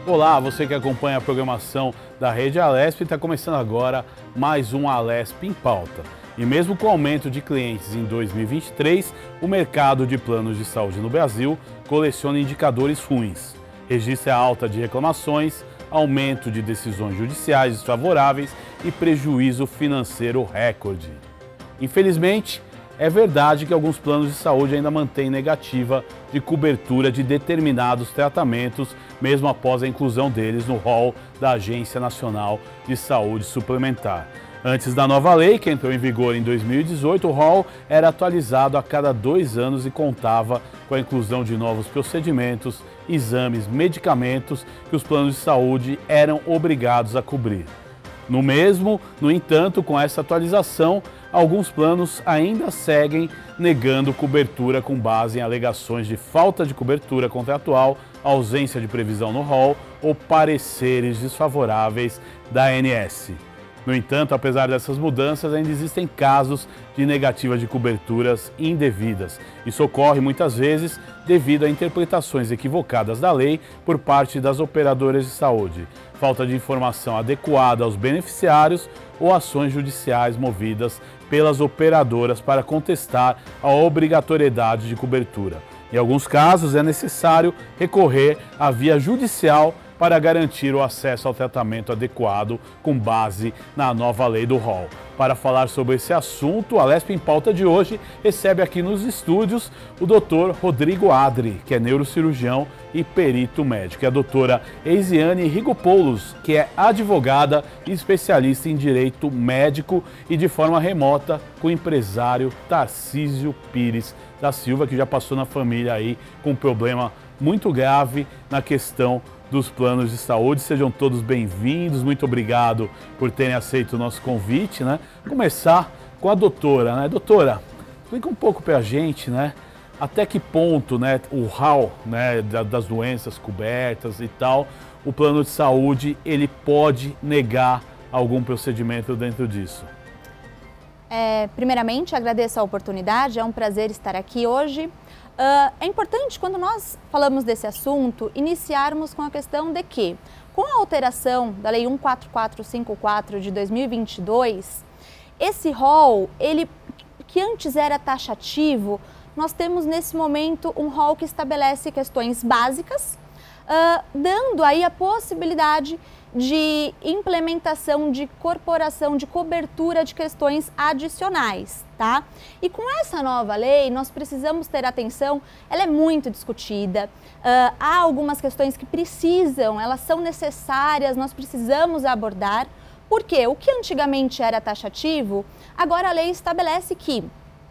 Olá, você que acompanha a programação da Rede Alesp, está começando agora mais um Alesp em Pauta. E mesmo com o aumento de clientes em 2023, o mercado de planos de saúde no Brasil coleciona indicadores ruins. Registra alta de reclamações, aumento de decisões judiciais desfavoráveis e prejuízo financeiro recorde. Infelizmente, é verdade que alguns planos de saúde ainda mantêm negativa de cobertura de determinados tratamentos, mesmo após a inclusão deles no rol da Agência Nacional de Saúde Suplementar. Antes da nova lei, que entrou em vigor em 2018, o rol era atualizado a cada 2 anos e contava com a inclusão de novos procedimentos, exames, medicamentos que os planos de saúde eram obrigados a cobrir. No entanto, com essa atualização, alguns planos ainda seguem negando cobertura com base em alegações de falta de cobertura contratual, ausência de previsão no rol ou pareceres desfavoráveis da ANS. No entanto, apesar dessas mudanças, ainda existem casos de negativa de coberturas indevidas. Isso ocorre muitas vezes devido a interpretações equivocadas da lei por parte das operadoras de saúde, falta de informação adequada aos beneficiários ou ações judiciais movidas pelas operadoras para contestar a obrigatoriedade de cobertura. Em alguns casos, é necessário recorrer à via judicial para garantir o acesso ao tratamento adequado com base na nova lei do rol. Para falar sobre esse assunto, a Alesp em Pauta de hoje recebe aqui nos estúdios o Dr. Rodrigo Adri, que é neurocirurgião e perito médico, e a doutora Eisiane Rigopoulos, que é advogada e especialista em direito médico e de forma remota com o empresário Tarcísio Pires da Silva, que já passou na família aí com um problema muito grave na questão dos planos de saúde. Sejam todos bem-vindos, muito obrigado por terem aceito o nosso convite, né? Começar com a doutora, né? Doutora, explica um pouco pra gente, né? Até que ponto, né, o rol, né, das doenças cobertas e tal, o plano de saúde, ele pode negar algum procedimento dentro disso? Primeiramente, agradeço a oportunidade, é um prazer estar aqui hoje. É importante, quando nós falamos desse assunto, iniciarmos com a questão de que, com a alteração da Lei 14454 de 2022, esse rol, que antes era taxativo, nós temos nesse momento um rol que estabelece questões básicas, dando aí a possibilidade de implementação, de corporação, de cobertura de questões adicionais, tá? E com essa nova lei, nós precisamos ter atenção, ela é muito discutida, há algumas questões que elas são necessárias, nós precisamos abordar, porque o que antigamente era taxativo, agora a lei estabelece que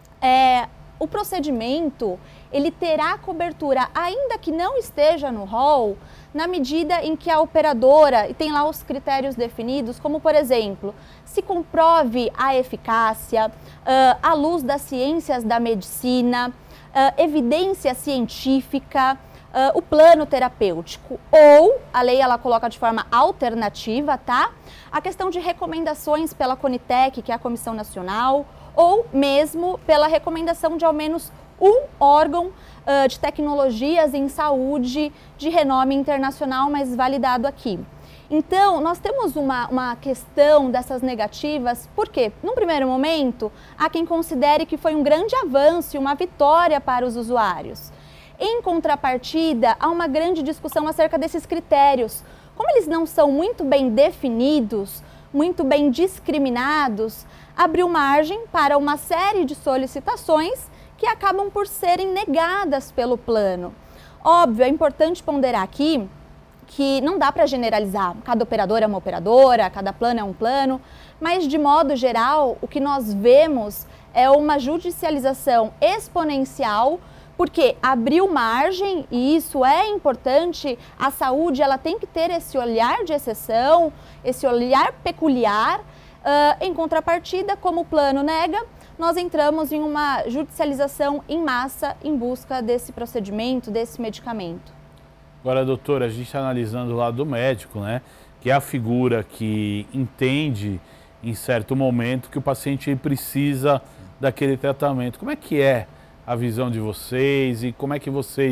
o procedimento, ele terá cobertura, ainda que não esteja no rol, na medida em que a operadora, e tem lá os critérios definidos, como por exemplo, se comprove a eficácia, à luz das ciências da medicina, evidência científica, o plano terapêutico, ou a lei ela coloca de forma alternativa, tá? A questão de recomendações pela Conitec, que é a Comissão Nacional, ou mesmo pela recomendação de ao menos um órgão de tecnologias em saúde de renome internacional, mas validado aqui. Então, nós temos uma questão dessas negativas, porque, num primeiro momento, há quem considere que foi um grande avanço e uma vitória para os usuários. Em contrapartida, há uma grande discussão acerca desses critérios. Como eles não são muito bem definidos, muito bem discriminados, abriu margem para uma série de solicitações que acabam por serem negadas pelo plano. Óbvio, é importante ponderar aqui que não dá para generalizar, cada operadora é uma operadora, cada plano é um plano, mas de modo geral o que nós vemos é uma judicialização exponencial, porque abriu margem, e isso é importante, a saúde ela tem que ter esse olhar de exceção, esse olhar peculiar. Em contrapartida, como o plano nega, nós entramos em uma judicialização em massa em busca desse procedimento, desse medicamento. Agora, doutora, a gente está analisando o lado do médico, né? Que é a figura que entende, em certo momento, que o paciente precisa daquele tratamento. Como é que é a visão de vocês e como é que vocês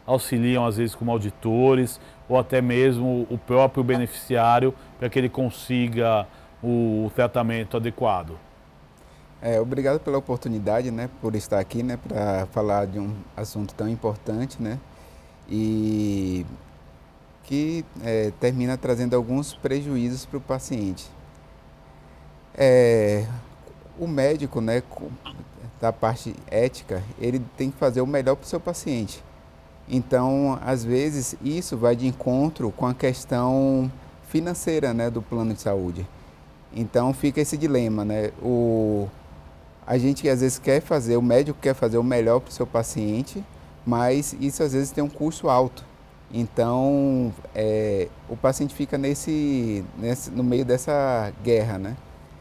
auxiliam às vezes como auditores ou até mesmo o próprio beneficiário para que ele consiga o tratamento adequado. Obrigado pela oportunidade, né, por estar aqui, né, para falar de um assunto tão importante, né, e que termina trazendo alguns prejuízos para o paciente. O médico, né, da parte ética, ele tem que fazer o melhor para o seu paciente. Então, às vezes, isso vai de encontro com a questão financeira, né, do plano de saúde. Então, fica esse dilema, né? A gente, às vezes, o médico quer fazer o melhor para o seu paciente, mas isso, às vezes, tem um custo alto. Então, o paciente fica no meio dessa guerra, né?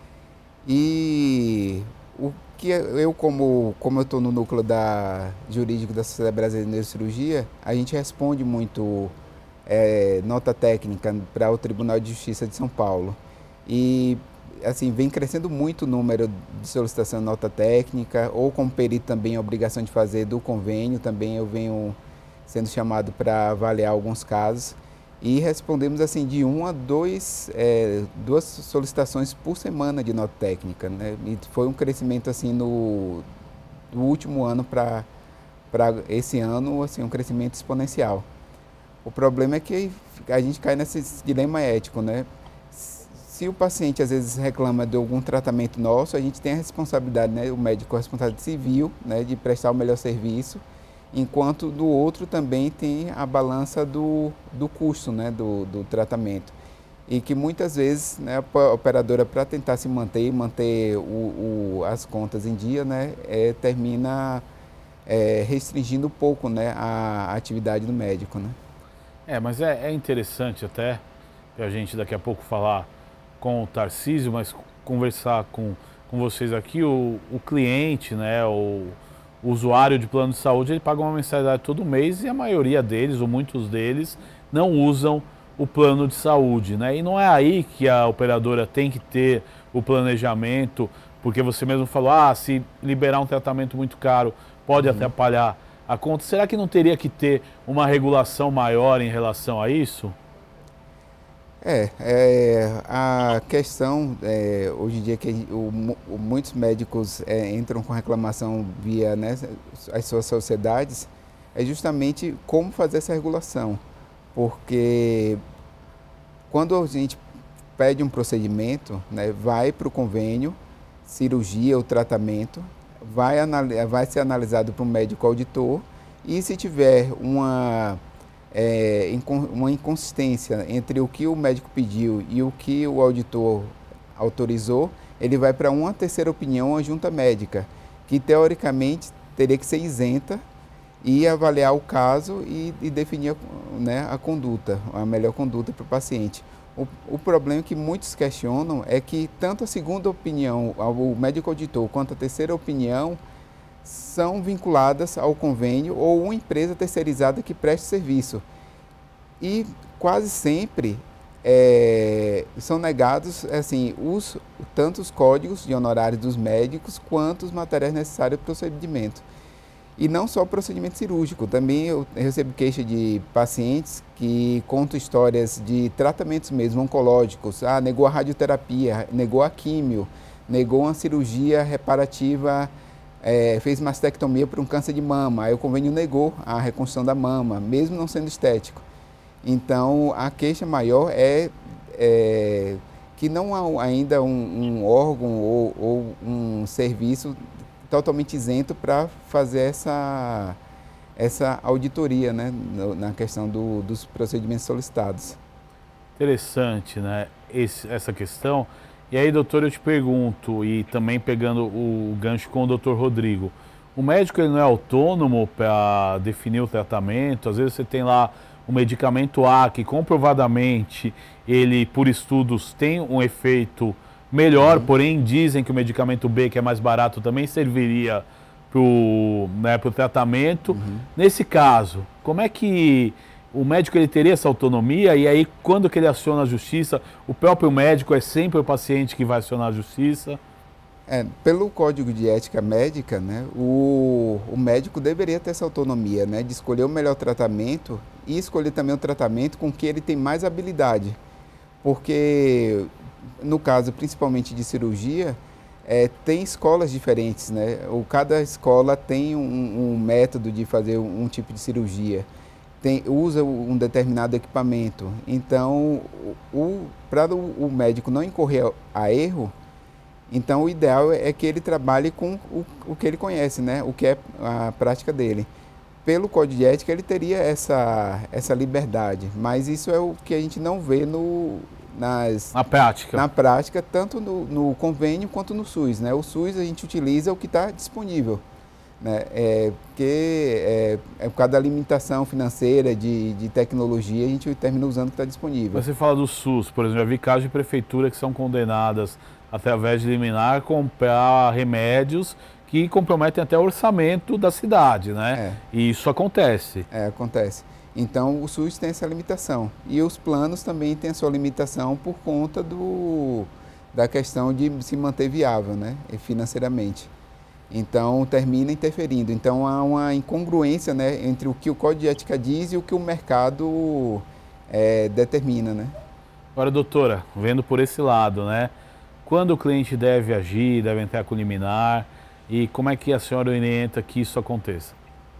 E o que eu, como eu estou no núcleo jurídico da Sociedade Brasileira de Neurocirurgia, a gente responde muito nota técnica para o Tribunal de Justiça de São Paulo. E, assim, vem crescendo muito o número de solicitação de nota técnica, ou como perito também a obrigação de fazer do convênio, também eu venho sendo chamado para avaliar alguns casos. E respondemos assim de 1 a 2 solicitações por semana de nota técnica, né? E foi um crescimento assim do último ano para esse ano, assim, um crescimento exponencial. O problema é que a gente cai nesse dilema ético, né? Se o paciente às vezes reclama de algum tratamento nosso, a gente tem a responsabilidade, né? O médico é responsável civil, né, de prestar o melhor serviço, enquanto do outro também tem a balança do custo, né, do tratamento. E que muitas vezes, né, a operadora, para tentar se manter as contas em dia, né, termina restringindo um pouco, né, a atividade do médico, né? Mas é interessante até a gente daqui a pouco falar com o Tarcísio, mas conversar com vocês aqui, o cliente, né, o usuário de plano de saúde, ele paga uma mensalidade todo mês e a maioria deles, ou muitos deles, não usam o plano de saúde, né? E não é aí que a operadora tem que ter o planejamento, porque você mesmo falou, se liberar um tratamento muito caro pode atrapalhar a conta. Será que não teria que ter uma regulação maior em relação a isso? A questão, hoje em dia, que muitos médicos entram com reclamação via, né, as suas sociedades, é justamente como fazer essa regulação. Porque quando a gente pede um procedimento, né, vai para o convênio, cirurgia ou tratamento, vai ser analisado por um médico auditor, e se tiver uma inconsistência entre o que o médico pediu e o que o auditor autorizou, ele vai para uma terceira opinião, a junta médica, que teoricamente teria que ser isenta e avaliar o caso e definir, né, a conduta, a melhor conduta para o paciente. O problema que muitos questionam é que tanto a segunda opinião, o médico auditor, quanto a terceira opinião são vinculadas ao convênio ou uma empresa terceirizada que preste serviço. E quase sempre são negados, assim, tanto os códigos de honorários dos médicos quanto os materiais necessários para o procedimento. E não só o procedimento cirúrgico, também eu recebo queixa de pacientes que contam histórias de tratamentos mesmo oncológicos. Negou a radioterapia, negou a químio, negou uma cirurgia reparativa, fez mastectomia por um câncer de mama, aí o convênio negou a reconstrução da mama, mesmo não sendo estético. Então, a queixa maior é que não há ainda um órgão ou um serviço totalmente isento para fazer essa auditoria, né, na questão dos procedimentos solicitados. Interessante, né, essa questão. E aí, doutor, eu te pergunto, e também pegando o gancho com o doutor Rodrigo, o médico ele não é autônomo para definir o tratamento? Às vezes você tem lá o medicamento A, que comprovadamente ele, por estudos, tem um efeito melhor, porém dizem que o medicamento B, que é mais barato, também serviria para o tratamento. Nesse caso, como é que o médico ele teria essa autonomia? E aí, quando que ele aciona a justiça, o próprio médico é sempre o paciente que vai acionar a justiça? Pelo Código de Ética Médica, né, o médico deveria ter essa autonomia, né, de escolher o melhor tratamento e escolher também o tratamento com que ele tem mais habilidade. Porque, no caso principalmente de cirurgia, tem escolas diferentes, né? Cada escola tem um método de fazer um tipo de cirurgia, usa um determinado equipamento. Então, para o médico não incorrer a erro, então o ideal é que ele trabalhe com o que ele conhece, né? O que é a prática dele. Pelo Código de Ética ele teria essa liberdade, mas isso é o que a gente não vê na prática, tanto no convênio quanto no SUS, né? O SUS a gente utiliza o que está disponível, né? Porque por causa da limitação financeira de tecnologia, a gente termina usando o que está disponível. Você fala do SUS, por exemplo, já vi casos de prefeitura que são condenadas através de liminar a comprar remédios que comprometem até o orçamento da cidade, né? E isso acontece. Acontece. Então, o SUS tem essa limitação. E os planos também têm a sua limitação por conta da questão de se manter viável, né, financeiramente. Então, termina interferindo. Então, há uma incongruência, né, entre o que o Código de Ética diz e o que o mercado determina, né? Agora, doutora, vendo por esse lado, né, quando o cliente deve agir, deve entrar com liminar, e como é que a senhora orienta que isso aconteça?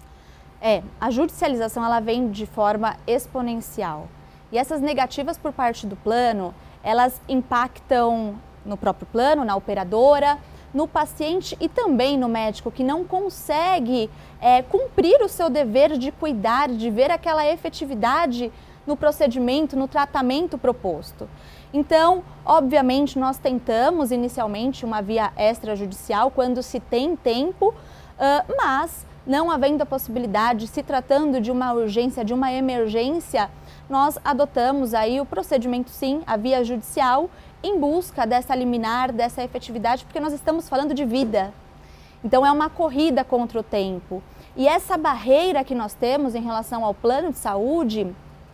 A judicialização ela vem de forma exponencial. E essas negativas por parte do plano, elas impactam no próprio plano, na operadora, no paciente e também no médico que não consegue cumprir o seu dever de cuidar, de ver aquela efetividade no procedimento, no tratamento proposto. Então, obviamente, nós tentamos inicialmente uma via extrajudicial quando se tem tempo, mas não havendo a possibilidade, se tratando de uma urgência, de uma emergência, nós adotamos aí o procedimento sim, a via judicial, em busca dessa liminar, dessa efetividade, porque nós estamos falando de vida. Então é uma corrida contra o tempo. E essa barreira que nós temos em relação ao plano de saúde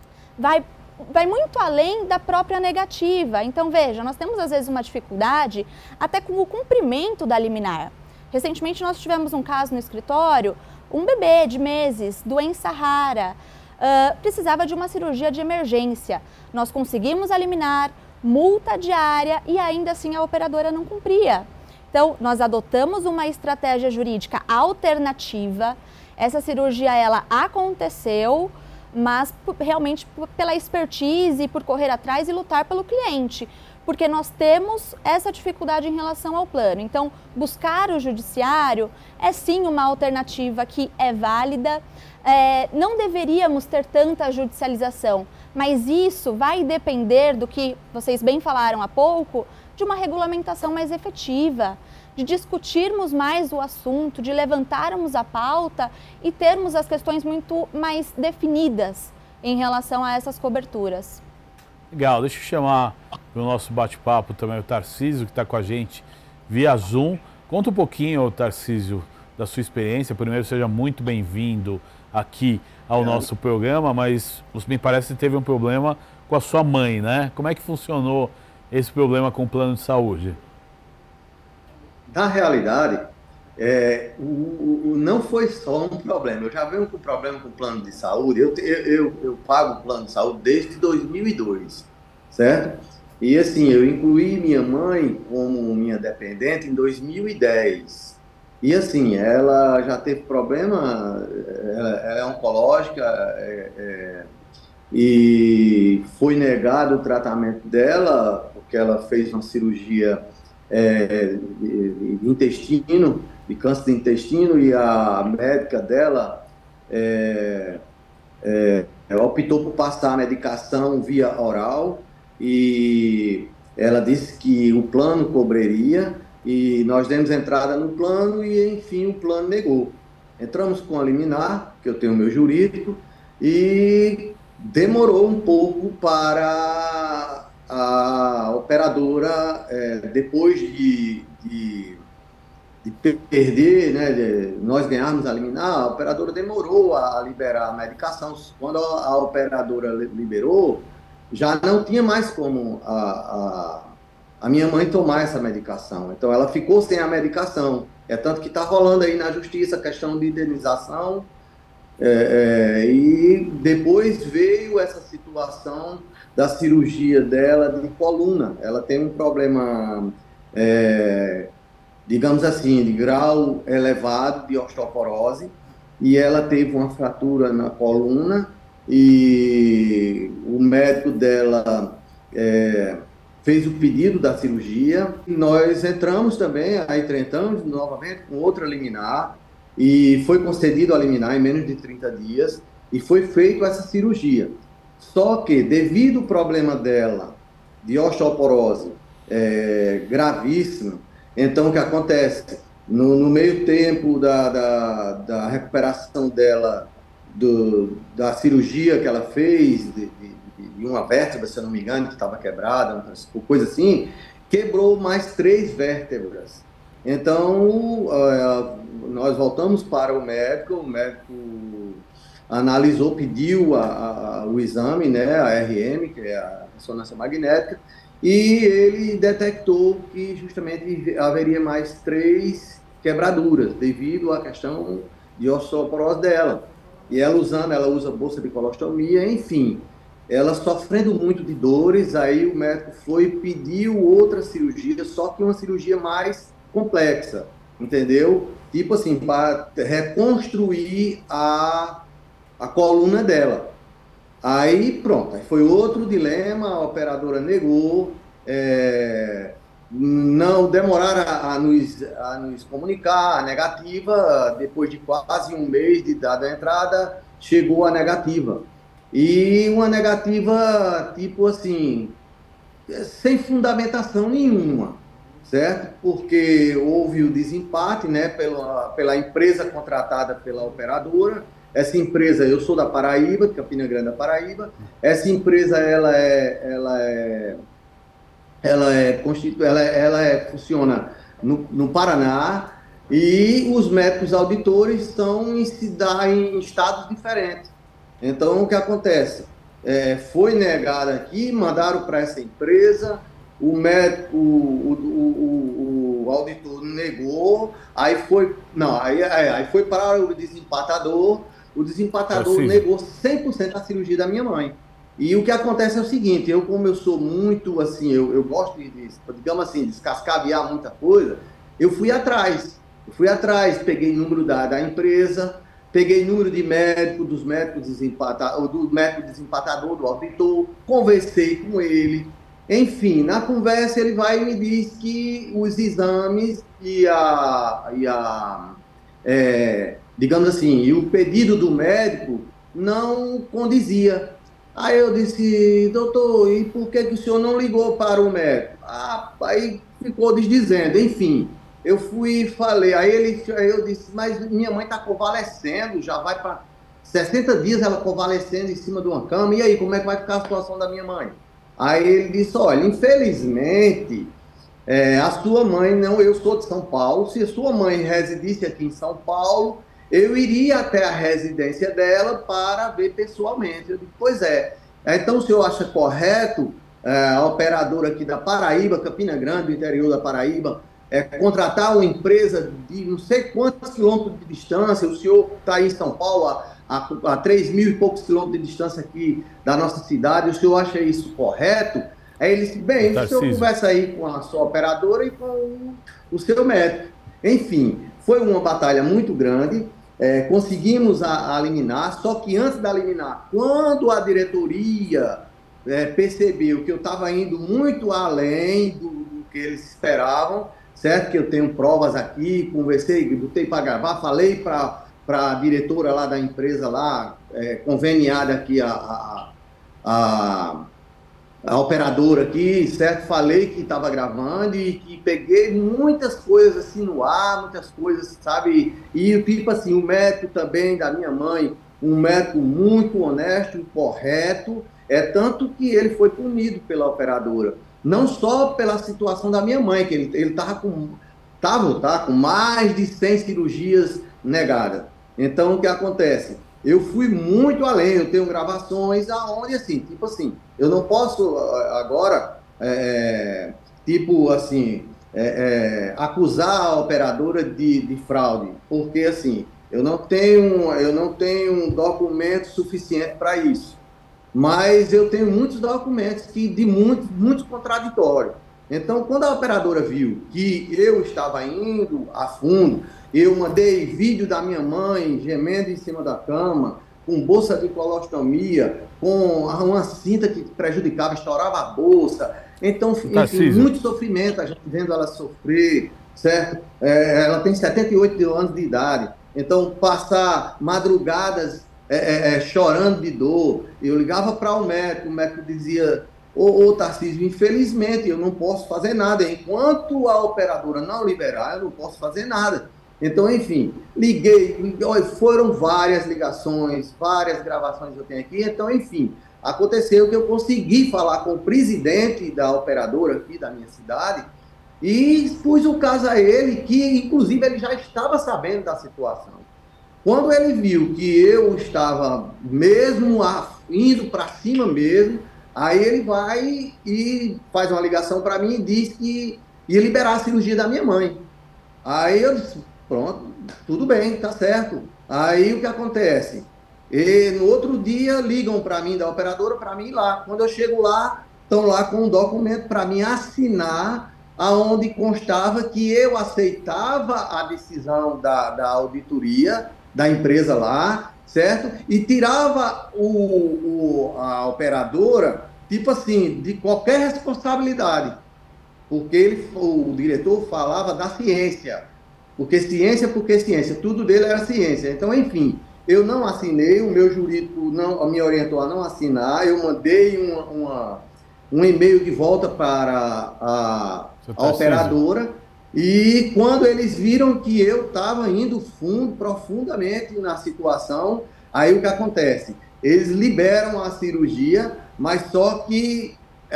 vai muito além da própria negativa. Então veja, nós temos às vezes uma dificuldade até com o cumprimento da liminar. Recentemente nós tivemos um caso no escritório, um bebê de meses, doença rara, precisava de uma cirurgia de emergência. Nós conseguimos a liminar, multa diária e ainda assim a operadora não cumpria. Então nós adotamos uma estratégia jurídica alternativa, essa cirurgia ela aconteceu, mas realmente pela expertise e por correr atrás e lutar pelo cliente. Porque nós temos essa dificuldade em relação ao plano. Então, buscar o judiciário é sim uma alternativa que é válida. Não deveríamos ter tanta judicialização, mas isso vai depender do que vocês bem falaram há pouco, de uma regulamentação mais efetiva, de discutirmos mais o assunto, de levantarmos a pauta e termos as questões muito mais definidas em relação a essas coberturas. Legal, deixa eu chamar para o nosso bate-papo também o Tarcísio, que está com a gente via Zoom. Conta um pouquinho, Tarcísio, da sua experiência. Primeiro, seja muito bem-vindo aqui ao nosso programa, mas me parece que teve um problema com a sua mãe, né? Como é que funcionou esse problema com o plano de saúde? Na realidade, não foi só um problema. Eu já venho com problema com o plano de saúde. Eu pago o plano de saúde desde 2002, certo? E assim, eu incluí minha mãe como minha dependente em 2010. E assim, ela já teve problema, ela é oncológica, e foi negado o tratamento dela, porque ela fez uma cirurgia de intestino, de câncer de intestino, e a médica dela optou por passar a medicação via oral, e ela disse que o plano cobriria, e nós demos entrada no plano e, enfim, o plano negou. Entramos com a liminar, que eu tenho meu jurídico, e demorou um pouco para a operadora, depois de perder, né, nós ganharmos a liminar, a operadora demorou a liberar a medicação. Quando a operadora liberou, já não tinha mais como a minha mãe tomar essa medicação. Então, ela ficou sem a medicação. É tanto que está rolando aí na justiça a questão de indenização. E depois veio essa situação da cirurgia dela de coluna. Ela tem um problema, digamos assim, de grau elevado de osteoporose, e ela teve uma fratura na coluna, e o médico dela fez o pedido da cirurgia. Nós entramos também, aí entramos novamente com outra liminar, e foi concedido a liminar em menos de 30 dias, e foi feita essa cirurgia. Só que, devido ao problema dela de osteoporose gravíssimo, então o que acontece? No meio tempo da recuperação dela, da cirurgia que ela fez, de uma vértebra, se eu não me engano, que estava quebrada, coisa assim, quebrou mais 3 vértebras. Então, nós voltamos para o médico analisou, pediu o exame, né, a RM, que é a ressonância magnética, e ele detectou que justamente haveria mais 3 quebraduras, devido à questão de osteoporose dela. E ela usa bolsa de colostomia, enfim, ela sofrendo muito de dores. Aí o médico pediu outra cirurgia, só que uma cirurgia mais complexa, entendeu? Tipo assim, para reconstruir a coluna dela. Aí pronto, aí foi outro dilema, a operadora negou, não demoraram a nos comunicar a negativa. Depois de quase um mês de dada a entrada, chegou a negativa. E uma negativa, tipo assim, sem fundamentação nenhuma, certo? Porque houve o desempate, né, pela empresa contratada pela operadora. Essa empresa, eu sou da Paraíba, de Campina Grande da Paraíba. Essa empresa, funciona no Paraná, e os médicos auditores estão em estados diferentes. Então, o que acontece? Foi negado aqui, mandaram para essa empresa, o médico, o auditor negou, aí foi para o desempatador negou 100% a cirurgia da minha mãe. E o que acontece é o seguinte: como eu sou muito assim, eu gosto de, digamos assim, descascaviar muita coisa, eu fui atrás, peguei número da empresa, peguei número de médico, do médico desempatador, do auditor, conversei com ele. Enfim, na conversa ele vai e me diz que os exames digamos assim, e o pedido do médico não condizia. Aí eu disse: doutor, e por que o senhor não ligou para o médico? Aí ficou desdizendo. Enfim, eu fui e falei, aí eu disse: mas minha mãe está convalescendo, já vai para 60 dias ela convalescendo em cima de uma cama, e aí, como é que vai ficar a situação da minha mãe? Aí ele disse: olha, infelizmente, a sua mãe não, eu sou de São Paulo, se a sua mãe residisse aqui em São Paulo, eu iria até a residência dela para ver pessoalmente. Eu disse: pois é. Então o senhor acha correto a operadora aqui da Paraíba, Campina Grande, do interior da Paraíba, contratar uma empresa de não sei quantos quilômetros de distância? O senhor está aí em São Paulo, a 3 mil e poucos quilômetros de distância aqui da nossa cidade, o senhor acha isso correto? Aí ele disse: bem, o senhor conversa aí com a sua operadora e com o seu médico. Enfim, foi uma batalha muito grande. Conseguimos a liminar, só que antes da liminar, quando a diretoria percebeu que eu estava indo muito além do que eles esperavam, certo? Que eu tenho provas aqui, conversei, botei para gravar, falei para a diretora lá da empresa, lá, conveniada aqui, a operadora aqui, certo? Falei que estava gravando e que peguei muitas coisas assim no ar, muitas coisas, sabe? E tipo assim, o médico também da minha mãe, um médico muito honesto e correto, tanto que ele foi punido pela operadora. Não só pela situação da minha mãe, que ele estava com mais de 100 cirurgias negadas. Então, o que acontece? Eu fui muito além, eu tenho gravações aonde, assim, tipo assim, eu não posso agora tipo assim, acusar a operadora de fraude, porque assim, eu não tenho um documento suficiente para isso, mas eu tenho muitos documentos muitos contraditórios. Então, quando a operadora viu que eu estava indo a fundo, eu mandei vídeo da minha mãe gemendo em cima da cama, com bolsa de colostomia, com uma cinta que prejudicava, estourava a bolsa. Então, enfim, muito sofrimento, a gente vendo ela sofrer, certo? Ela tem 78 anos de idade. Então, passar madrugadas chorando de dor. Eu ligava para o médico dizia: ô Tarcísio, infelizmente eu não posso fazer nada. Enquanto a operadora não liberar, eu não posso fazer nada. Então, enfim, liguei, foram várias ligações, várias gravações que eu tenho aqui. Então, enfim, aconteceu que eu consegui falar com o presidente da operadora aqui da minha cidade e expus o caso a ele, que inclusive ele já estava sabendo da situação. Quando ele viu que eu estava mesmo indo para cima mesmo, aí ele vai e faz uma ligação para mim e diz que ia liberar a cirurgia da minha mãe. Aí eu disse: pronto, tudo bem, tá certo. Aí o que acontece? E no outro dia ligam para mim da operadora para mim ir lá. Quando eu chego lá, estão lá com um documento para mim assinar, aonde constava que eu aceitava a decisão da auditoria da empresa lá, certo? E tirava a operadora, tipo assim, de qualquer responsabilidade. Porque o diretor falava da ciência. Porque ciência, tudo dele era ciência. Então, enfim, eu não assinei, o meu jurídico me orientou a não assinar, eu mandei um e-mail de volta para a operadora, e quando eles viram que eu estava indo profundamente na situação, aí o que acontece? Eles liberam a cirurgia, mas só que,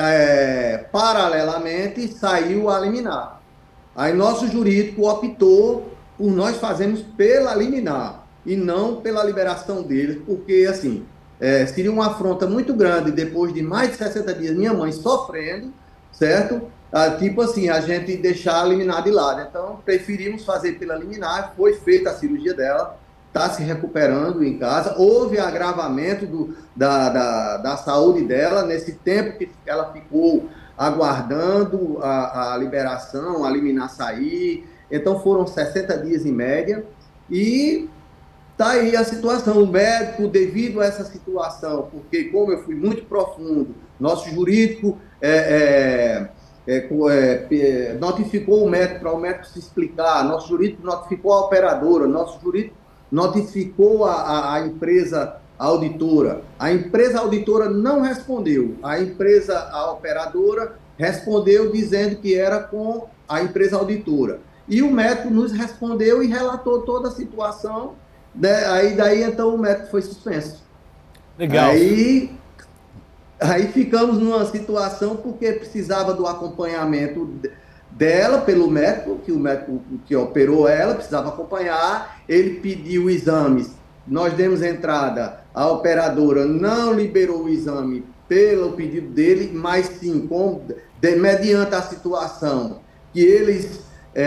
paralelamente, saiu a liminar. Aí nosso jurídico optou por nós fazermos pela liminar e não pela liberação deles, porque assim, seria uma afronta muito grande depois de mais de 60 dias minha mãe sofrendo, certo? Tipo assim, a gente deixar a liminar de lado. Então, preferimos fazer pela liminar, foi feita a cirurgia dela, está se recuperando em casa, houve agravamento da saúde dela nesse tempo que ela ficou aguardando a liberação, a liminar sair. Então foram 60 dias em média e está aí a situação. O médico, devido a essa situação, porque como eu fui muito profundo, nosso jurídico notificou o médico para o médico se explicar, nosso jurídico notificou a operadora, nosso jurídico notificou a empresa auditora. A empresa auditora não respondeu. A operadora respondeu dizendo que era com a empresa auditora. E o médico nos respondeu e relatou toda a situação. Daí então o médico foi suspenso. Legal. Aí ficamos numa situação porque precisava do acompanhamento dela pelo médico, que o médico que operou ela precisava acompanhar. Ele pediu exames, nós demos entrada, a operadora não liberou o exame pelo pedido dele, mas sim, mediante a situação que eles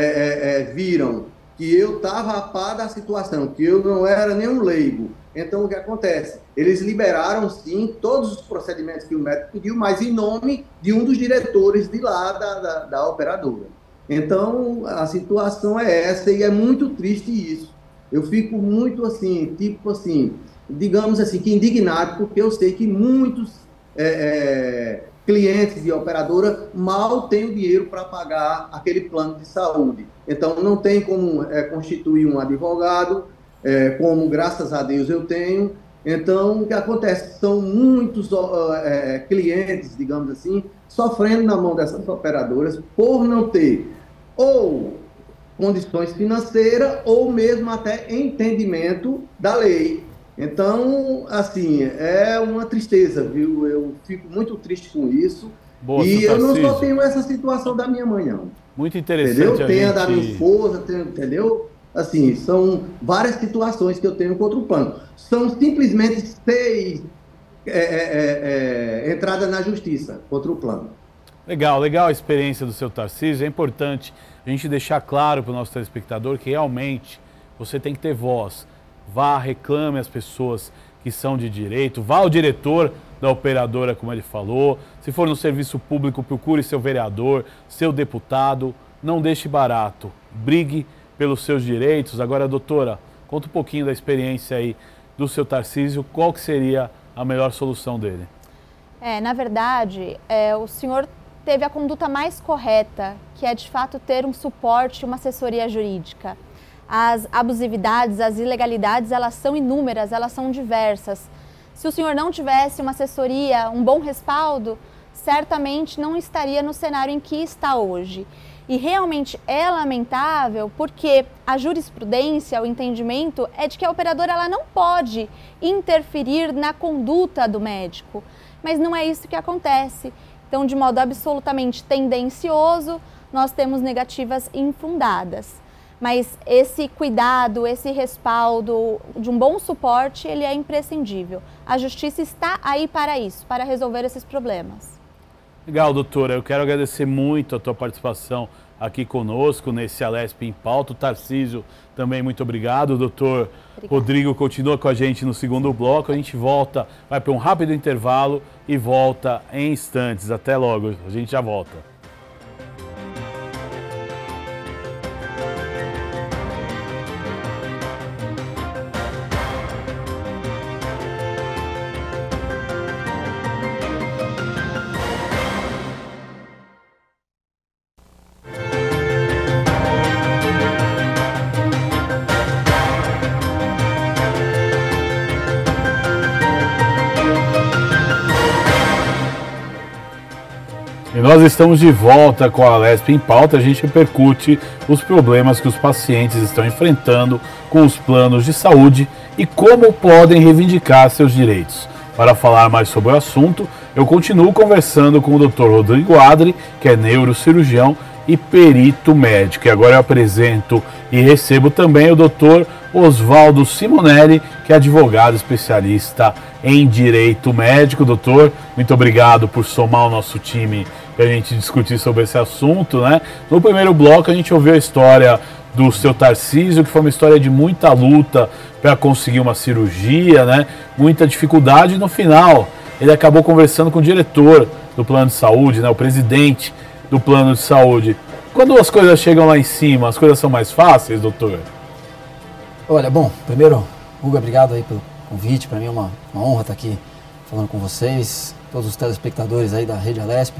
viram que eu estava a par da situação, que eu não era nenhum leigo. Então, o que acontece? Eles liberaram, sim, todos os procedimentos que o médico pediu, mas em nome de um dos diretores de lá da operadora. Então, a situação é essa e é muito triste isso. Eu fico muito assim, tipo assim, digamos assim, que indignado, porque eu sei que muitos clientes de operadora mal têm o dinheiro para pagar aquele plano de saúde. Então, não tem como constituir um advogado, como, graças a Deus, eu tenho. Então, o que acontece? São muitos clientes, digamos assim, sofrendo na mão dessas operadoras por não ter ou condições financeiras ou mesmo até entendimento da lei. Então, assim, é uma tristeza, viu? Eu fico muito triste com isso. Boa, e eu não só tenho essa situação da minha mãe, não. Muito interessante. Entendeu? Tem a da minha esposa, entendeu? Assim, são várias situações que eu tenho contra o plano. São simplesmente 6 entradas na justiça contra o plano. Legal, legal a experiência do seu Tarcísio. É importante a gente deixar claro para o nosso telespectador que realmente você tem que ter voz. Vá, reclame as pessoas que são de direito, vá ao diretor da operadora, como ele falou. Se for no serviço público, procure seu vereador, seu deputado. Não deixe barato, brigue pelos seus direitos. Agora, doutora, conta um pouquinho da experiência aí do seu Tarcísio, qual que seria a melhor solução dele? Na verdade, o senhor teve a conduta mais correta, que é de fato ter um suporte, uma assessoria jurídica. As abusividades, as ilegalidades, elas são inúmeras, elas são diversas. Se o senhor não tivesse uma assessoria, um bom respaldo, certamente não estaria no cenário em que está hoje. E realmente é lamentável porque a jurisprudência, o entendimento é de que a operadora ela não pode interferir na conduta do médico, mas não é isso que acontece. Então, de modo absolutamente tendencioso, nós temos negativas infundadas. Mas esse cuidado, esse respaldo de um bom suporte, ele é imprescindível. A justiça está aí para isso, para resolver esses problemas. Legal, doutora. Eu quero agradecer muito a tua participação aqui conosco nesse Alesp em Pauta. O Tarcísio também, muito obrigado. O doutor Rodrigo continua com a gente no segundo bloco. A gente volta, vai para um rápido intervalo e volta em instantes. Até logo, a gente já volta. E nós estamos de volta com a Alesp em Pauta. A gente repercute os problemas que os pacientes estão enfrentando com os planos de saúde e como podem reivindicar seus direitos. Para falar mais sobre o assunto, eu continuo conversando com o Dr. Rodrigo Adri, que é neurocirurgião e perito médico. E agora eu apresento e recebo também o Dr. Oswaldo Simonelli, que é advogado especialista em direito médico. Doutor, muito obrigado por somar ao nosso time para a gente discutir sobre esse assunto, né? No primeiro bloco a gente ouviu a história do seu Tarcísio, que foi uma história de muita luta para conseguir uma cirurgia, né? Muita dificuldade, e no final ele acabou conversando com o diretor do plano de saúde, né? O presidente do plano de saúde. Quando as coisas chegam lá em cima, as coisas são mais fáceis, doutor? Olha, bom, primeiro, Hugo, obrigado aí pelo convite. Para mim é uma honra estar aqui falando com vocês, todos os telespectadores aí da Rede Alesp.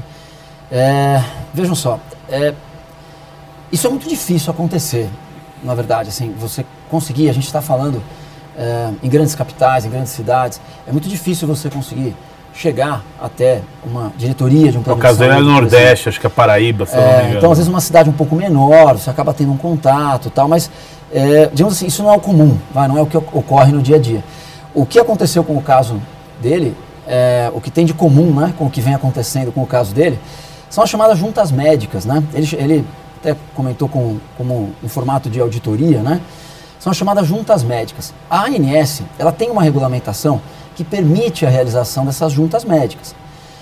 Vejam só, isso é muito difícil acontecer, na verdade, assim, você conseguir, a gente está falando em grandes capitais, em grandes cidades, é muito difícil você conseguir chegar até uma diretoria de um plano de saúde. No caso dele é no Nordeste, acho que é Paraíba, se eu não me engano. Então, às vezes, uma cidade um pouco menor, você acaba tendo um contato e tal, mas, digamos assim, isso não é o comum, não é o que ocorre no dia a dia. O que aconteceu com o caso dele, o que tem de comum, né, com o que vem acontecendo com o caso dele, são as chamadas juntas médicas, né? Ele até comentou como em formato de auditoria, né? São as chamadas juntas médicas. A ANS, ela tem uma regulamentação que permite a realização dessas juntas médicas.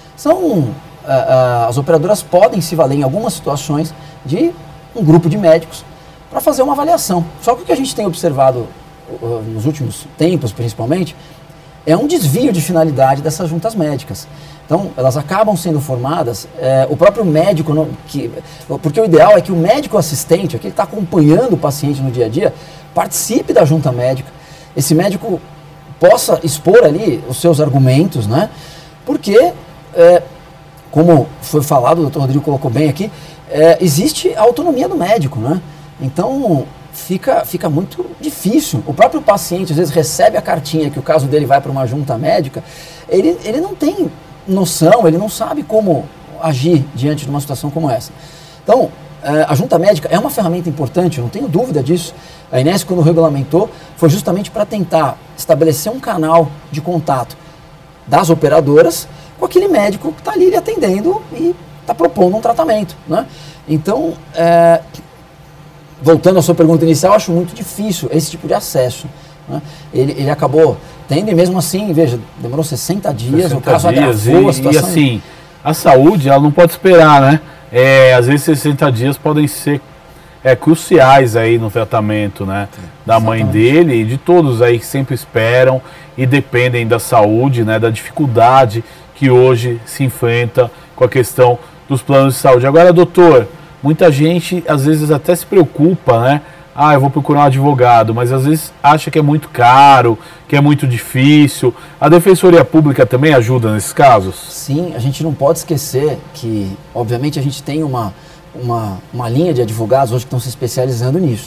As operadoras podem se valer em algumas situações de um grupo de médicos para fazer uma avaliação. Só que o que a gente tem observado nos últimos tempos, principalmente, é um desvio de finalidade dessas juntas médicas. Então, elas acabam sendo formadas, o próprio médico, porque o ideal é que o médico assistente, aquele que está acompanhando o paciente no dia a dia, participe da junta médica, esse médico possa expor ali os seus argumentos, né? Porque, como foi falado, o doutor Rodrigo colocou bem aqui, existe a autonomia do médico, né? Então, fica muito difícil. O próprio paciente, às vezes, recebe a cartinha que o caso dele vai para uma junta médica, ele não tem noção, ele não sabe como agir diante de uma situação como essa. Então, a junta médica é uma ferramenta importante, eu não tenho dúvida disso. A ANS, quando regulamentou, foi justamente para tentar estabelecer um canal de contato das operadoras com aquele médico que está ali lhe atendendo e está propondo um tratamento, né? Então, voltando à sua pergunta inicial, eu acho muito difícil esse tipo de acesso, né? Ele acabou tendo, e mesmo assim, veja, demorou 60 dias, o caso agravou a situação. E assim, a saúde, ela não pode esperar, né? Às vezes 60 dias podem ser cruciais aí no tratamento, né? Da mãe dele e de todos aí que sempre esperam e dependem da saúde, né? Da dificuldade que hoje se enfrenta com a questão dos planos de saúde. Agora, doutor, muita gente às vezes até se preocupa, né? Eu vou procurar um advogado, mas às vezes acha que é muito caro, que é muito difícil. A Defensoria Pública também ajuda nesses casos? Sim, a gente não pode esquecer que, obviamente, a gente tem uma linha de advogados hoje que estão se especializando nisso.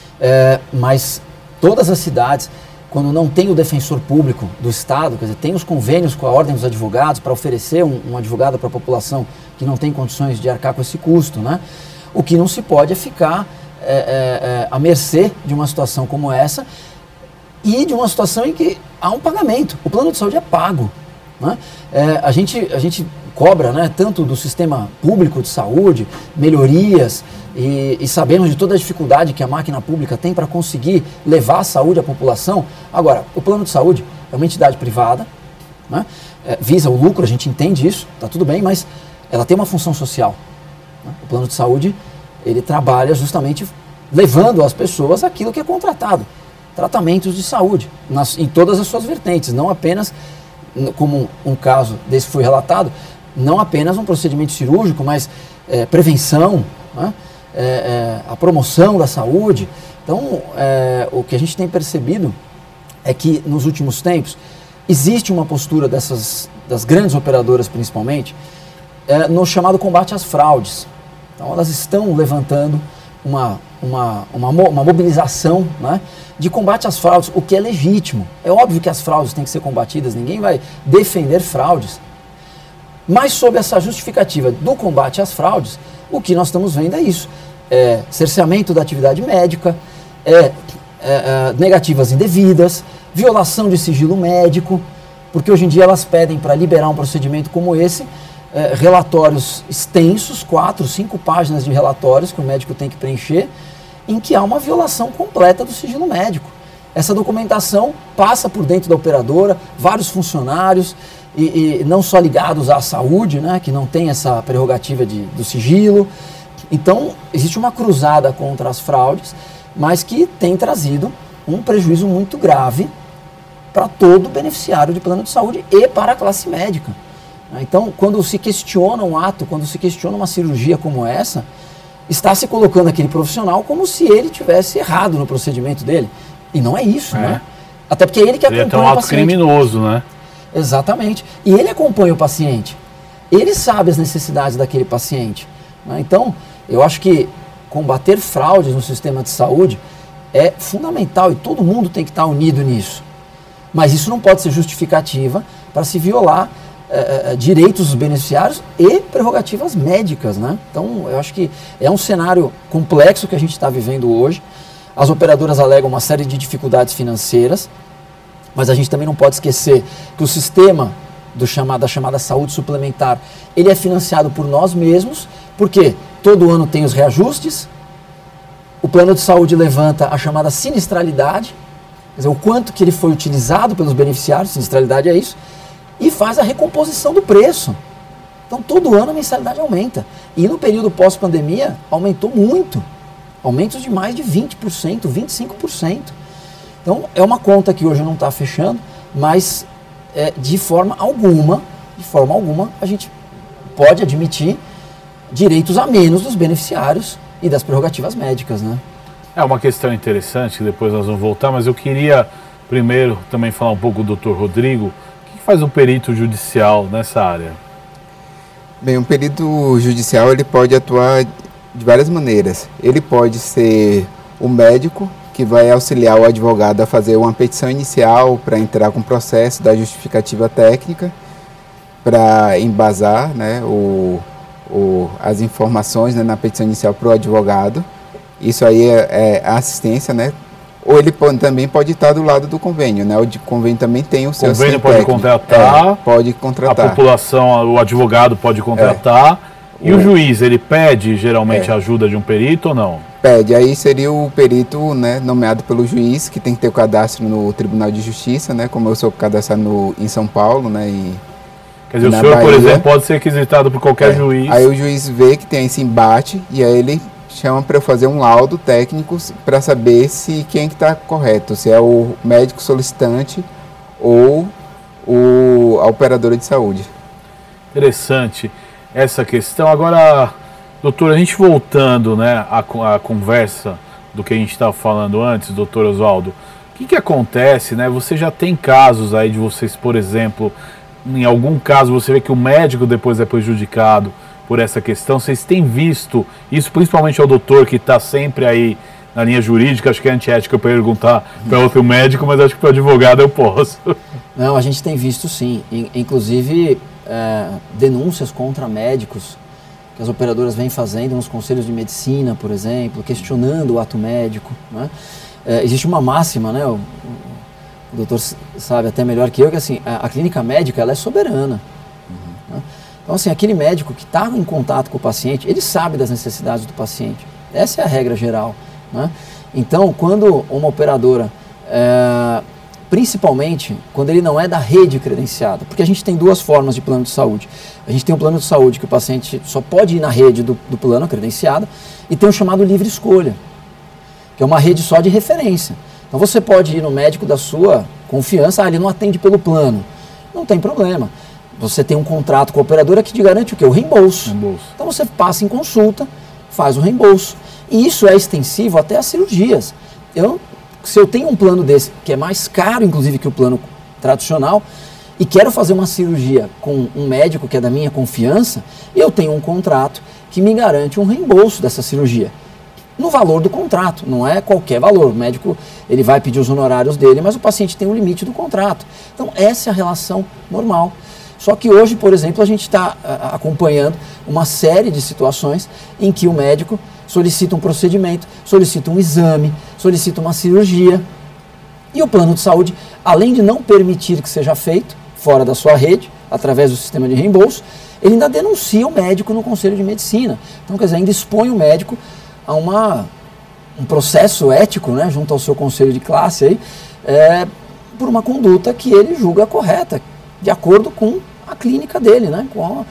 Mas todas as cidades, quando não tem o defensor público do Estado, quer dizer, tem os convênios com a Ordem dos Advogados para oferecer um advogado para a população que não tem condições de arcar com esse custo, né? O que não se pode é ficar à mercê de uma situação como essa e de uma situação em que há um pagamento. O plano de saúde é pago, né? A gente cobra, né, tanto do sistema público de saúde, melhorias, e sabemos de toda a dificuldade que a máquina pública tem para conseguir levar a saúde à população. Agora, o plano de saúde é uma entidade privada, né, visa o lucro, a gente entende isso, está tudo bem, mas ela tem uma função social, né? O plano de saúde, ele trabalha justamente levando às pessoas aquilo que é contratado, tratamentos de saúde, em todas as suas vertentes, não apenas, como um caso desse foi relatado, não apenas um procedimento cirúrgico, mas prevenção, né? A promoção da saúde. Então, o que a gente tem percebido é que nos últimos tempos existe uma postura das grandes operadoras principalmente, no chamado combate às fraudes. Então, elas estão levantando uma mobilização, né, de combate às fraudes, o que é legítimo. É óbvio que as fraudes têm que ser combatidas, ninguém vai defender fraudes. Mas sob essa justificativa do combate às fraudes, o que nós estamos vendo é isso. Cerceamento da atividade médica, negativas indevidas, violação de sigilo médico, porque hoje em dia elas pedem para liberar um procedimento como esse, relatórios extensos, 4, 5 páginas de relatórios que o médico tem que preencher, em que há uma violação completa do sigilo médico. Essa documentação passa por dentro da operadora, vários funcionários, e não só ligados à saúde, né, que não tem essa prerrogativa do sigilo. Então, existe uma cruzada contra as fraudes, mas que tem trazido um prejuízo muito grave para todo beneficiário de plano de saúde e para a classe médica. Então, quando se questiona um ato, quando se questiona uma cirurgia como essa, está se colocando aquele profissional como se ele tivesse errado no procedimento dele. E não é isso, né? Até porque é ele que acompanha o paciente. Ele é um ato criminoso, né? Exatamente. E ele acompanha o paciente. Ele sabe as necessidades daquele paciente, né? Então, eu acho que combater fraudes no sistema de saúde é fundamental e todo mundo tem que estar unido nisso. Mas isso não pode ser justificativa para se violar direitos dos beneficiários e prerrogativas médicas, né? Então, eu acho que é um cenário complexo que a gente está vivendo hoje. As operadoras alegam uma série de dificuldades financeiras, mas a gente também não pode esquecer que o sistema da chamada saúde suplementar, ele é financiado por nós mesmos, porque todo ano tem os reajustes, o plano de saúde levanta a chamada sinistralidade, quer dizer, o quanto que ele foi utilizado pelos beneficiários, sinistralidade é isso, e faz a recomposição do preço. Então, todo ano a mensalidade aumenta. E no período pós-pandemia, aumentou muito. Aumentos de mais de 20%, 25%. Então, é uma conta que hoje não está fechando, mas de forma alguma, a gente pode admitir direitos a menos dos beneficiários e das prerrogativas médicas, né? É uma questão interessante, que depois nós vamos voltar, mas eu queria primeiro também falar um pouco do Dr. Rodrigo. O que faz um perito judicial nessa área? Bem, um perito judicial ele pode atuar de várias maneiras. Ele pode ser o médico que vai auxiliar o advogado a fazer uma petição inicial para entrar com o processo da justificativa técnica, para embasar, né, as informações, né, na petição inicial para o advogado. Isso aí é assistência, né? Ou ele também pode estar do lado do convênio, né? O convênio também tem o seu convênio pode técnico. Contratar, pode contratar. A população, o advogado pode contratar. E o juiz, ele pede geralmente a ajuda de um perito ou não? Pede, aí seria o perito, né, nomeado pelo juiz, que tem que ter o cadastro no Tribunal de Justiça, né? Como eu sou cadastrado em São Paulo, né? Quer dizer, o na senhor, Bahia, por exemplo, pode ser requisitado por qualquer juiz. Aí o juiz vê que tem esse embate e aí ele chama para eu fazer um laudo técnico para saber se quem que está correto, se é o médico solicitante ou a operadora de saúde. Interessante essa questão. Agora, doutor, a gente voltando, né, à conversa do que a gente estava falando antes, doutor Oswaldo, o que acontece, né? Você já tem casos aí de vocês, por exemplo, em algum caso você vê que o médico depois é prejudicado por essa questão. Vocês têm visto isso, principalmente ao doutor que está sempre aí na linha jurídica? Acho que é antiético eu perguntar para outro médico, mas acho que para o advogado eu posso. Não, a gente tem visto sim, inclusive denúncias contra médicos que as operadoras vêm fazendo nos conselhos de medicina, por exemplo, questionando o ato médico, né? Existe uma máxima, né? O doutor sabe até melhor que eu, que assim, a clínica médica ela é soberana. Né? Então, assim, aquele médico que está em contato com o paciente, ele sabe das necessidades do paciente. Essa é a regra geral. Né? Então, quando uma operadora, principalmente quando ele não é da rede credenciada, porque a gente tem duas formas de plano de saúde. A gente tem um plano de saúde que o paciente só pode ir na rede do plano credenciado e tem o chamado livre escolha, que é uma rede só de referência. Então você pode ir no médico da sua confiança, ele não atende pelo plano. Não tem problema. Você tem um contrato com a operadora que te garante o quê? O reembolso. Então você passa em consulta, faz o reembolso. E isso é extensivo até as cirurgias. Se eu tenho um plano desse, que é mais caro inclusive que o plano tradicional, e quero fazer uma cirurgia com um médico que é da minha confiança, eu tenho um contrato que me garante um reembolso dessa cirurgia. No valor do contrato, não é qualquer valor. O médico ele vai pedir os honorários dele, mas o paciente tem um limite do contrato. Então essa é a relação normal. Só que hoje, por exemplo, a gente está acompanhando uma série de situações em que o médico solicita um procedimento, solicita um exame, solicita uma cirurgia, e o plano de saúde, além de não permitir que seja feito fora da sua rede, através do sistema de reembolso, ele ainda denuncia o médico no Conselho de Medicina. Então, quer dizer, ainda expõe o médico a um processo ético, né, junto ao seu conselho de classe, aí, por uma conduta que ele julga correta, de acordo com a clínica dele, né, com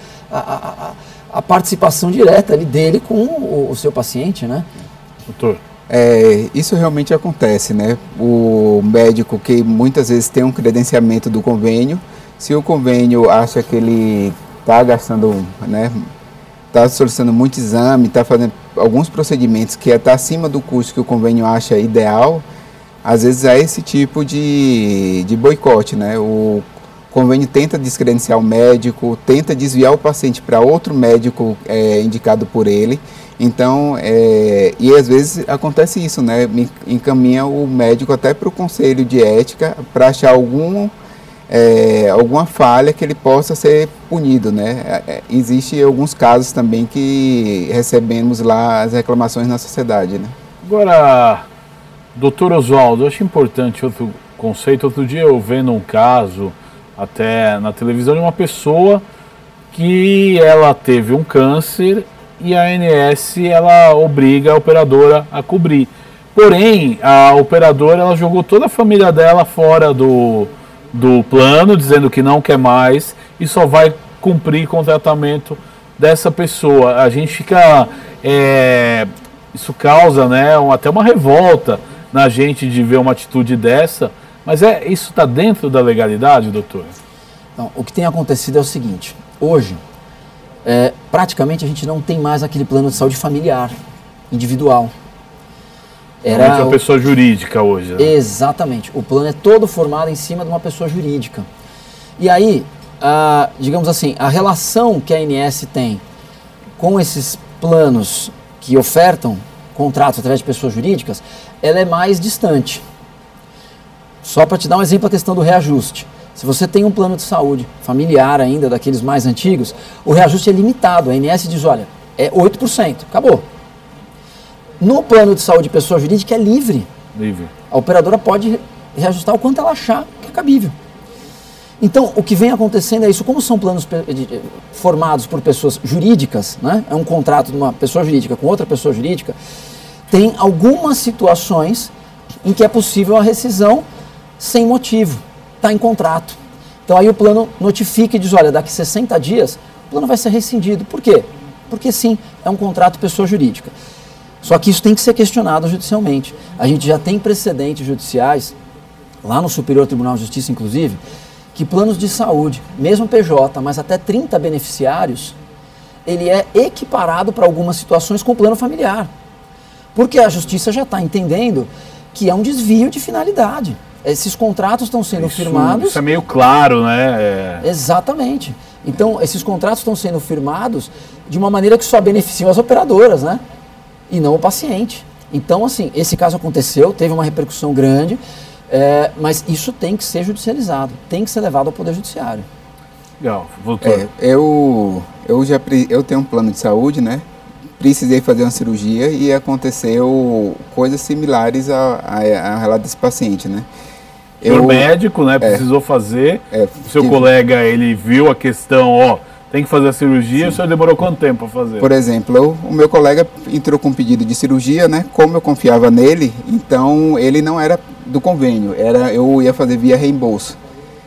a participação direta ali dele com o seu paciente, né? Doutor. Isso realmente acontece, né? O médico que muitas vezes tem um credenciamento do convênio, se o convênio acha que ele está gastando, né, está solicitando muito exame, está fazendo alguns procedimentos que está acima do custo que o convênio acha ideal, às vezes há esse tipo de boicote, né? O convênio tenta descredenciar o médico, tenta desviar o paciente para outro médico indicado por ele. Então, e às vezes acontece isso, né? Encaminha o médico até para o conselho de ética para achar alguma falha que ele possa ser punido, né? Existem alguns casos também que recebemos lá as reclamações na sociedade, né? Agora, doutor Oswaldo, eu acho importante outro conceito. Outro dia eu vendo um caso até na televisão de uma pessoa que ela teve um câncer e a ANS ela obriga a operadora a cobrir. Porém, a operadora ela jogou toda a família dela fora do plano, dizendo que não quer mais e só vai cumprir com o tratamento dessa pessoa. A gente fica... isso causa, né, até uma revolta na gente de ver uma atitude dessa. Mas isso está dentro da legalidade, doutor? Então, o que tem acontecido é o seguinte: hoje, praticamente a gente não tem mais aquele plano de saúde familiar, individual. Era uma pessoa jurídica hoje, né? Exatamente. O plano é todo formado em cima de uma pessoa jurídica. E aí, digamos assim, a relação que a ANS tem com esses planos que ofertam contratos através de pessoas jurídicas, ela é mais distante. Só para te dar um exemplo, a questão do reajuste. Se você tem um plano de saúde familiar ainda, daqueles mais antigos, o reajuste é limitado. A ANS diz, olha, é 8%, acabou. No plano de saúde pessoa jurídica é livre. A operadora pode reajustar o quanto ela achar que é cabível. Então, o que vem acontecendo é isso. Como são planos formados por pessoas jurídicas, né? É um contrato de uma pessoa jurídica com outra pessoa jurídica, tem algumas situações em que é possível a rescisão sem motivo. Está em contrato. Então aí o plano notifica e diz, olha, daqui 60 dias o plano vai ser rescindido. Por quê? Porque sim, é um contrato pessoa jurídica. Só que isso tem que ser questionado judicialmente. A gente já tem precedentes judiciais, lá no Superior Tribunal de Justiça inclusive, que planos de saúde, mesmo PJ, mas até 30 beneficiários, ele é equiparado para algumas situações com o plano familiar. Porque a Justiça já está entendendo que é um desvio de finalidade. Esses contratos estão sendo firmados... Isso é meio claro, né? Exatamente. Então, esses contratos estão sendo firmados de uma maneira que só beneficiam as operadoras, né? E não o paciente. Então, assim, esse caso aconteceu, teve uma repercussão grande, mas isso tem que ser judicializado, tem que ser levado ao Poder Judiciário. Legal, voltou. Eu tenho um plano de saúde, né? Precisei fazer uma cirurgia e aconteceu coisas similares a relato desse paciente, né? O médico, né, precisou fazer, o seu colega, ele viu a questão, tem que fazer a cirurgia, o senhor demorou quanto tempo para fazer? Por exemplo, o meu colega entrou com um pedido de cirurgia, né? Como eu confiava nele, então ele não era do convênio, eu ia fazer via reembolso.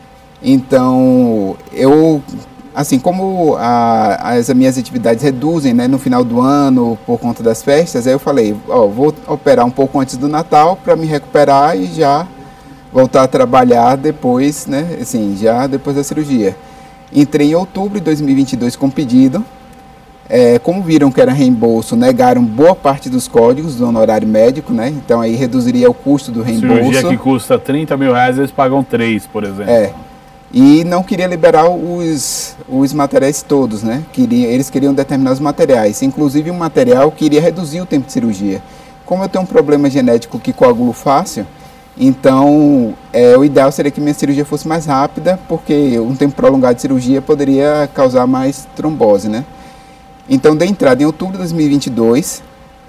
Então, assim, como as minhas atividades reduzem, né, no final do ano por conta das festas, aí eu falei, vou operar um pouco antes do Natal para me recuperar e já voltar a trabalhar depois, né, assim, já depois da cirurgia. Entrei em outubro de 2022 com pedido, como viram que era reembolso, negaram boa parte dos códigos do honorário médico, né, então aí reduziria o custo do reembolso. Cirurgia que custa 30 mil reais, eles pagam 3, por exemplo. E não queria liberar os materiais todos, né? Eles queriam determinados materiais, inclusive um material que iria reduzir o tempo de cirurgia. Como eu tenho um problema genético que coagulo fácil, então o ideal seria que minha cirurgia fosse mais rápida, porque um tempo prolongado de cirurgia poderia causar mais trombose, né? Então dei entrada em outubro de 2022,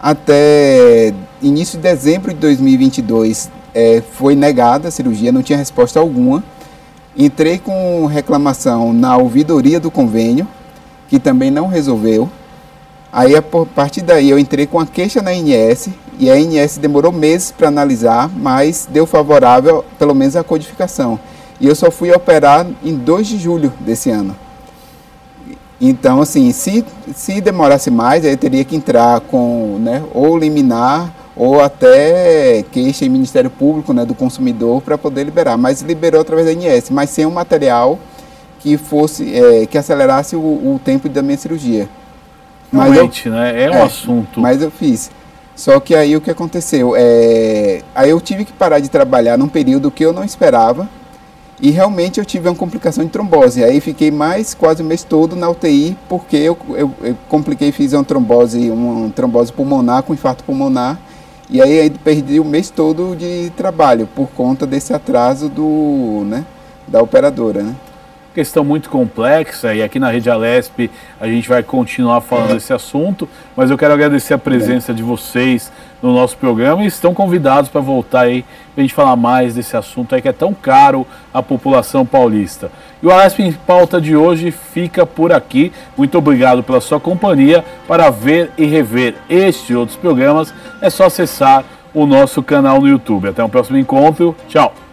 até início de dezembro de 2022 foi negada a cirurgia, não tinha resposta alguma. Entrei com reclamação na ouvidoria do convênio, que também não resolveu. Aí, a partir daí, eu entrei com a queixa na ANS, e a ANS demorou meses para analisar, mas deu favorável, pelo menos, a codificação. E eu só fui operar em 2 de julho desse ano. Então, assim, se demorasse mais, aí eu teria que entrar com, né, ou liminar, ou até queixa em Ministério Público, né, do consumidor para poder liberar, mas liberou através da ANS, mas sem um material que fosse que acelerasse o tempo da minha cirurgia. Realmente, né? É um assunto. Mas eu fiz. Só que aí o que aconteceu? Aí eu tive que parar de trabalhar num período que eu não esperava e realmente eu tive uma complicação de trombose. Aí fiquei mais quase o mês todo na UTI porque eu compliquei, fiz uma trombose pulmonar com infarto pulmonar. E aí perdi o mês todo de trabalho por conta desse atraso da operadora, né? Questão muito complexa, e aqui na Rede Alesp a gente vai continuar falando desse assunto, mas eu quero agradecer a presença de vocês no nosso programa e estão convidados para voltar aí para a gente falar mais desse assunto aí que é tão caro à população paulista. E o Alesp em Pauta de hoje fica por aqui. Muito obrigado pela sua companhia. Para ver e rever este e outros programas é só acessar o nosso canal no YouTube. Até o próximo encontro. Tchau!